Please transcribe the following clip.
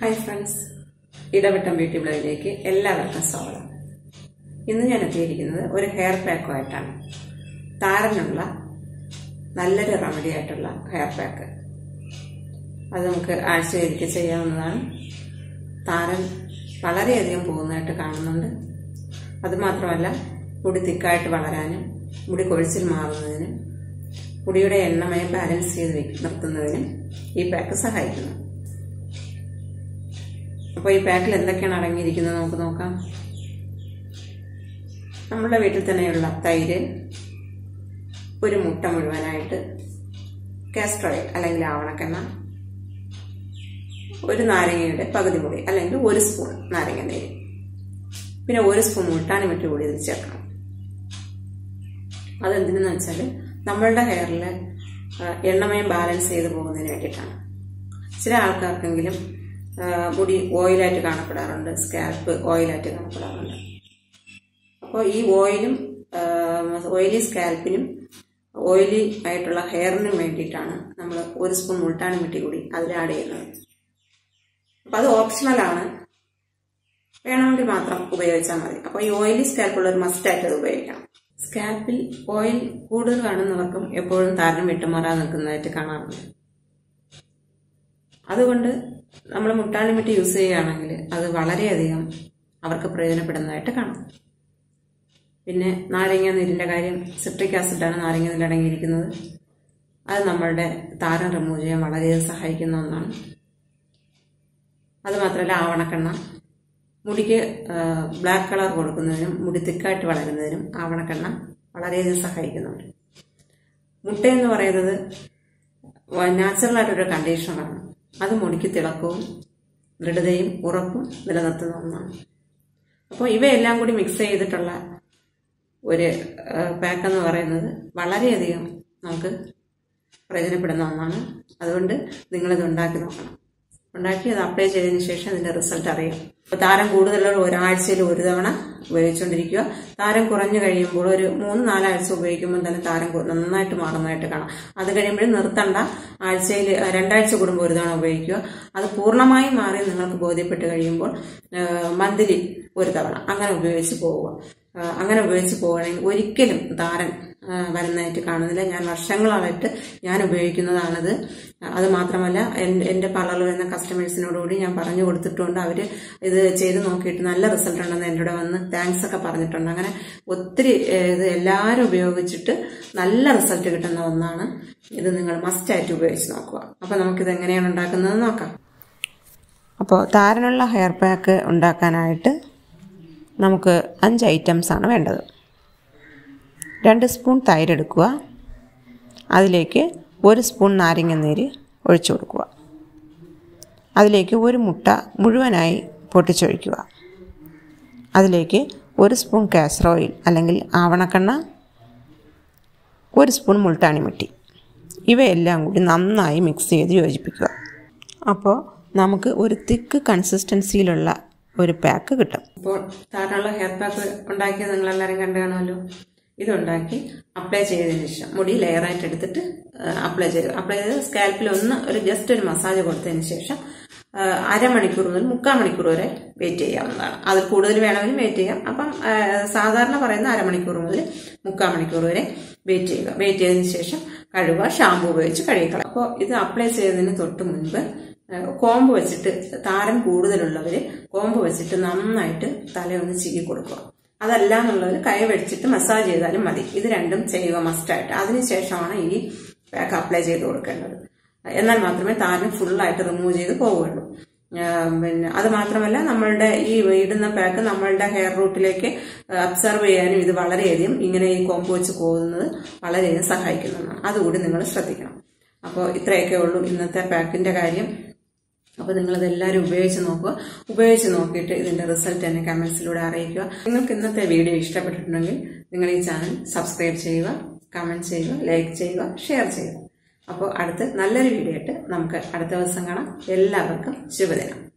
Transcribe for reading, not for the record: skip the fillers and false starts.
Hi friends, Edavattam beauty ബ്ലോഗിലേക്ക് എല്ലാവർക്കും സ്വാഗതം. ഇന്ന് ഞാൻ എത്തിയിരിക്കുന്നത് ഒരു ഹെയർ പാക്കുമായിട്ടാണ്. താരനുള്ള നല്ലൊരു റെമഡി ആയിട്ടുള്ള ഹെയർ പാക്ക്. അത് നമുക്ക് ആഴ്ചയിലേക്ക് ചെയ്യാവുന്നതാണ്. താരൻ വളരെയധികം പോകുന്നതായിട്ട് കാണുന്നുണ്ട്. അതുമാത്രമല്ല, മുടി തിക്കായിട്ട് വളരാനും മുടി കൊഴിച്ചിൽ മാറുന്നതിനും മുടിയുടെ എണ്ണമയം ബാലൻസ് ചെയ്ത് നിർത്തുന്നതിനും ഈ പാക്ക് സഹായിക്കുന്നു. അപ്പോൾ ഈ പാക്കിൽ എന്തൊക്കെയാണ് അടങ്ങിയിരിക്കുന്നത് നമുക്ക് നോക്കാം. നമ്മുടെ വീട്ടിൽ തന്നെയുള്ള തൈര്, ഒരു മുട്ട മുഴുവനായിട്ട്, കാസ്റ്റർ ഓയിൽ അല്ലെങ്കിൽ ആവണക്കെണ്ണ, ഒരു നാരങ്ങയുടെ പകുതി മുറി അല്ലെങ്കിൽ ഒരു സ്പൂൺ നാരങ്ങ നീര്, പിന്നെ ഒരു സ്പൂൺ മുൾട്ടാണി മിട്ടി കൂടി ഇതിൽ ചേർക്കണം. അതെന്തിനെന്ന് വെച്ചാൽ നമ്മളുടെ ഹെയറിൽ എണ്ണമയം ബാലൻസ് ചെയ്ത് പോകുന്നതിന് വേണ്ടിയിട്ടാണ്. ചില ആൾക്കാർക്കെങ്കിലും മുടി ഓയിലായിട്ട് കാണപ്പെടാറുണ്ട്, സ്കാൽപ്പ് ഓയിലായിട്ട് കാണപ്പെടാറുണ്ട്. അപ്പോൾ ഈ ഓയിലി സ്കാൽപ്പിനും ഓയിലി ആയിട്ടുള്ള ഹെയറിനും വേണ്ടിയിട്ടാണ് നമ്മൾ ഒരു സ്പൂൺ മുൾട്ടാണി മിട്ടി കൂടി അതിൽ ആഡ് ചെയ്യുന്നത്. അപ്പം അത് ഓപ്ഷണലാണ്, വേണമെങ്കിൽ മാത്രം ഉപയോഗിച്ചാൽ മതി. അപ്പോൾ ഈ ഓയിലി സ്കാൽപ്പുള്ളവർ മസ്റ്റായിട്ട് അത് ഉപയോഗിക്കണം. സ്കാൽപ്പിൽ ഓയിൽ കൂടുതൽ കാണുന്നവർക്കും എപ്പോഴും താരൻ വിട്ടുമാറാൻ നിൽക്കുന്നതായിട്ട് കാണാറുണ്ട്. അതുകൊണ്ട് നമ്മൾ മുൾട്ടാണി മിട്ടി യൂസ് ചെയ്യുകയാണെങ്കിൽ അത് വളരെയധികം അവർക്ക് പ്രയോജനപ്പെടുന്നതായിട്ട് കാണാം. പിന്നെ നാരങ്ങ നീരിൻ്റെ കാര്യം, സിട്രിക് ആസിഡാണ് നാരങ്ങ നീരിൽ അടങ്ങിയിരിക്കുന്നത്. അത് നമ്മളുടെ താരൻ റിമൂവ് ചെയ്യാൻ വളരെയധികം സഹായിക്കുന്ന ഒന്നാണ്. അതുമാത്രമല്ല, ആവണക്കെണ്ണ മുടിക്ക് ബ്ലാക്ക് കളർ കൊടുക്കുന്നതിനും മുടി തിക്കായിട്ട് വളരുന്നതിനും ആവണക്കെണ്ണ വളരെയധികം സഹായിക്കുന്നുണ്ട്. മുട്ട എന്ന് പറയുന്നത് നാച്ചുറലായിട്ടൊരു കണ്ടീഷണറാണ്. അത് മുടിക്ക് തിളക്കവും ദൃഢതയും ഉറപ്പും നിലനിർത്തുന്ന ഒന്നാണ്. അപ്പോൾ ഇവയെല്ലാം കൂടി മിക്സ് ചെയ്തിട്ടുള്ള ഒരു പാക്ക് എന്ന് പറയുന്നത് വളരെയധികം നമുക്ക് പ്രയോജനപ്പെടുന്ന ഒന്നാണ്. അതുകൊണ്ട് നിങ്ങളിത് ഉണ്ടാക്കി നോക്കണം. ഉണ്ടാക്കി അത് അപ്ലൈ ചെയ്തതിന് ശേഷം അതിന്റെ റിസൾട്ട് അറിയാം. അപ്പോൾ താരം കൂടുതലുള്ള ഒരാഴ്ചയിൽ ഒരു തവണ ഉപയോഗിച്ചുകൊണ്ടിരിക്കുക. താരം കുറഞ്ഞു കഴിയുമ്പോൾ ഒരു 3-4 ആഴ്ച ഉപയോഗിക്കുമ്പോൾ തന്നെ താരം നന്നായിട്ട് മാറുന്നതായിട്ട് കാണാം. അത് കഴിയുമ്പോഴും നിർത്തണ്ട, ആഴ്ചയിൽ 2 ആഴ്ച കൂടുമ്പോൾ ഒരു തവണ ഉപയോഗിക്കുക. അത് പൂർണ്ണമായും മാറി നിങ്ങൾക്ക് ബോധ്യപ്പെട്ട് കഴിയുമ്പോൾ മന്ത്ലി ഒരു തവണ അങ്ങനെ ഉപയോഗിച്ച് പോവുക. അങ്ങനെ ഉപയോഗിച്ച് പോവുകയാണെങ്കിൽ ഒരിക്കലും താരൻ വരുന്നതായിട്ട് കാണുന്നില്ല. ഞാൻ വർഷങ്ങളായിട്ട് ഞാൻ ഉപയോഗിക്കുന്നതാണിത്. അത് മാത്രമല്ല, എൻ്റെ പാർലറിൽ വരുന്ന കസ്റ്റമേഴ്സിനോടുകൂടി ഞാൻ പറഞ്ഞു കൊടുത്തിട്ടുണ്ട്. അവർ ഇത് ചെയ്ത് നോക്കിയിട്ട് നല്ല റിസൾട്ട് ഉണ്ടെന്ന് എൻ്റെ കൂടെ വന്ന് താങ്ക്സ് ഒക്കെ പറഞ്ഞിട്ടുണ്ട്. അങ്ങനെ ഒത്തിരി ഇത് എല്ലാവരും ഉപയോഗിച്ചിട്ട് നല്ല റിസൾട്ട് കിട്ടുന്ന ഒന്നാണ്. ഇത് നിങ്ങൾ മസ്റ്റായിട്ട് ഉപയോഗിച്ച് നോക്കുക. അപ്പോൾ നമുക്കിത് എങ്ങനെയാണ് ഉണ്ടാക്കുന്നത് നോക്കാം. അപ്പോൾ താരനുള്ള ഹെയർ പാക്ക് ഉണ്ടാക്കാനായിട്ട് നമുക്ക് 5 ഐറ്റംസാണ് വേണ്ടത്. 2 സ്പൂൺ തൈര് എടുക്കുക. അതിലേക്ക് 1 സ്പൂൺ നാരങ്ങ നീര് ഒഴിച്ചു കൊടുക്കുക. അതിലേക്ക് ഒരു മുട്ട മുഴുവനായി പൊട്ടിച്ചൊഴിക്കുക. അതിലേക്ക് 1 സ്പൂൺ കാസ്റ്റർ ഓയിൽ അല്ലെങ്കിൽ ആവണക്കെണ്ണ, 1 സ്പൂൺ മുൾട്ടാണി മിട്ടി, ഇവയെല്ലാം കൂടി നന്നായി മിക്സ് ചെയ്ത് യോജിപ്പിക്കുക. അപ്പോൾ നമുക്ക് ഒരു തിക്ക് കൺസിസ്റ്റൻസിയിലുള്ള ഒരു പാക്ക് കിട്ടും. ഇപ്പോൾ താരനുള്ള ഹെയർ പാക്ക് ഉണ്ടാക്കിയത് നിങ്ങളെല്ലാവരും കണ്ടു കാണുമല്ലോ. ഇതുണ്ടാക്കി അപ്ലൈ ചെയ്തതിന് ശേഷം മുടി ലെയറായിട്ട് എടുത്തിട്ട് അപ്ലൈ ചെയ്ത് സ്കാൽപ്പിൽ ജസ്റ്റ് ഒരു മസാജ് കൊടുത്തതിന് ശേഷം അരമണിക്കൂർ മുതൽ 3/4 മണിക്കൂർ വരെ വെയിറ്റ് ചെയ്യാവുന്നതാണ്. അതിൽ കൂടുതൽ വേണമെങ്കിലും വെയിറ്റ് ചെയ്യാം. അപ്പം സാധാരണ പറയുന്ന അരമണിക്കൂർ മുതൽ 3/4 മണിക്കൂർ വരെ വെയിറ്റ് ചെയ്യുക. വെയിറ്റ് ചെയ്തതിന് ശേഷം കഴുകുക, ഷാമ്പു ഉപയോഗിച്ച് കഴുകിക്കളയുക. അപ്പോൾ ഇത് അപ്ലൈ ചെയ്തതിന് തൊട്ട് മുൻപ് കോമ്പ് വെച്ചിട്ട്, താരൻ കൂടുതലുള്ളവർ കോമ്പ് വെച്ചിട്ട് നന്നായിട്ട് തലയൊന്ന് ചീകി കൊടുക്കുക. അതല്ല എന്നുള്ളവർ കൈ വെച്ചിട്ട് മസാജ് ചെയ്താലും മതി. ഇത് രണ്ടും ചെയ്യുക മസ്റ്റായിട്ട്. അതിനുശേഷമാണ് ഈ പാക്ക് അപ്ലൈ ചെയ്ത് കൊടുക്കേണ്ടത്. എന്നാൽ മാത്രമേ താരൻ ഫുള്ളായിട്ട് റിമൂവ് ചെയ്ത് പോവുകയുള്ളൂ. പിന്നെ അത് മാത്രമല്ല, നമ്മളുടെ ഈ ഇടുന്ന പാക്ക് നമ്മളുടെ ഹെയർ റൂട്ടിലേക്ക് അബ്സർവ് ചെയ്യാനും ഇത് വളരെയധികം ഇങ്ങനെ ഈ കോമ്പ് വെച്ച് പോകുന്നത് വളരെയധികം സഹായിക്കുന്നതാണ്. അതുകൂടി നിങ്ങൾ ശ്രദ്ധിക്കണം. അപ്പോൾ ഇത്രയൊക്കെ ഉള്ളൂ ഇന്നത്തെ പാക്കിന്റെ കാര്യം. അപ്പോൾ നിങ്ങളിതെല്ലാവരും ഉപയോഗിച്ച് നോക്കുക. ഉപയോഗിച്ച് നോക്കിയിട്ട് ഇതിന്റെ റിസൾട്ട് എന്നെ കമന്റ്സിലൂടെ അറിയിക്കുക. നിങ്ങൾക്ക് ഇന്നത്തെ വീഡിയോ ഇഷ്ടപ്പെട്ടിട്ടുണ്ടെങ്കിൽ നിങ്ങൾ ഈ ചാനൽ സബ്സ്ക്രൈബ് ചെയ്യുക, കമന്റ് ചെയ്യുക, ലൈക്ക് ചെയ്യുക, ഷെയർ ചെയ്യുക. അപ്പോൾ അടുത്ത് നല്ലൊരു വീഡിയോ ആയിട്ട് നമുക്ക് അടുത്ത ദിവസം കാണാം. എല്ലാവർക്കും ശുഭദിനം.